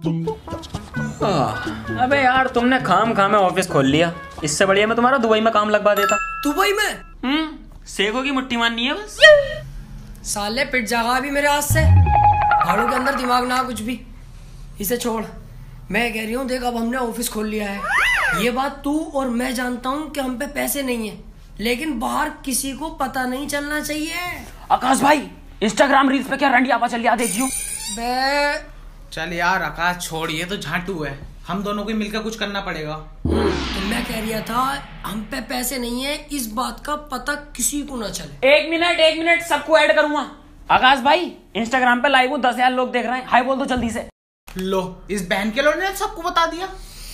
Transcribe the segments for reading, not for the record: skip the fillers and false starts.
अबे यार तुमने खाम में ऑफिस खोल लिया। इससे बढ़िया मैं तुम्हारा दुबई में काम लगवा देता। दुबई में? सेखों की मुट्ठी मारनी है बस। साले पिट जागा भी मेरे हाथ से। भाड़ों के अंदर दिमाग ना कुछ भी। इसे छोड़, मैं कह रही हूँ देख अब हमने ऑफिस खोल लिया है। ये बात तू और मैं जानता हूँ कि हम पे पैसे नहीं है, लेकिन बाहर किसी को पता नहीं चलना चाहिए। आकाश भाई इंस्टाग्राम रील्स पे क्या रंडियापा चल गया देखियो। बे चल यार आकाश छोड़, ये तो झांटू है, हम दोनों को मिलकर कुछ करना पड़ेगा। तो मैं कह रहा था हम पे पैसे नहीं है, इस बात का पता किसी को ना चले। एक मिनट सबको ऐड करूंगा। आकाश भाई इंस्टाग्राम पे लाइव 10,000 लोग देख रहे हैं, हाई बोल दो जल्दी से। लो इस बहन के लोग ने सबको बता दिया।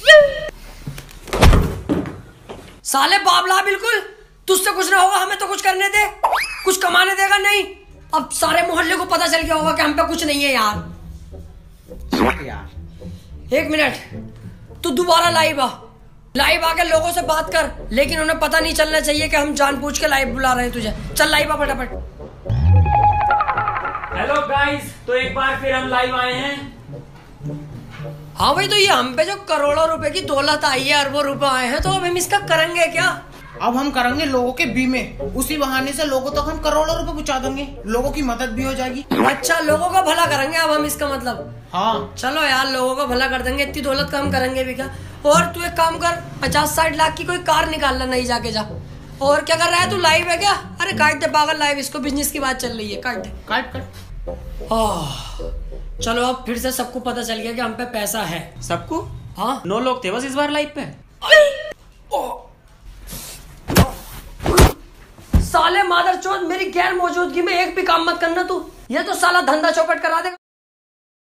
साले बाबला बिल्कुल, तुझसे कुछ ना होगा, हमें तो कुछ करने दे। कुछ कमाने देगा नहीं। अब सारे मोहल्ले को पता चल गया होगा कि हम पे कुछ नहीं है यार। एक मिनट, तू दोबारा लाइव आके लोगों से बात कर, लेकिन उन्हें पता नहीं चलना चाहिए कि हम जानबूझ के लाइव बुला रहे हैं तुझे। चल लाइव आ फटाफट। हेलो गाइस, तो एक बार फिर हम लाइव आए हैं। हाँ भाई, तो ये हम पे जो करोड़ों रुपए की दौलत आई है, अरबों रुपए आए हैं, तो अब हम इसका करेंगे क्या? अब हम करेंगे लोगों के बीमे। उसी बहाने से लोगों तक हम करोड़ों रुपए पहुंचा देंगे, लोगों की मदद भी हो जाएगी। अच्छा, लोगों का भला करेंगे अब हम, इसका मतलब? हाँ चलो यार, लोगों का भला कर देंगे, इतनी दौलत का हम करेंगे भी क्या। और तू एक काम कर, 50-60 लाख की कोई कार निकाल ला, नहीं जाके जा। और क्या कर रहा है तू, लाइव है क्या? अरे काट दे पागल लाइव, इसको बिजनेस की बात चल रही है, काट दे। काट। चलो अब फिर से सबको पता चल गया कि हम पे पैसा है। सबको? हाँ 9 लोग थे बस इस बार लाइव पे। साले मादरचोद, मेरी गैर मौजूदगी में एक भी काम मत करना तू, ये तो साला धंधा चौपट करा देगा।